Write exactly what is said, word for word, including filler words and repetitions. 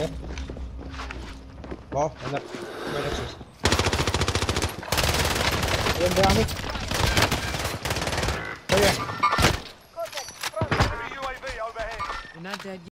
Okay. Wow, enak. Right next to us. Ayun, behind me. Oh yeah. Contact. Front. Enemy U A V overhead. You're not dead yet.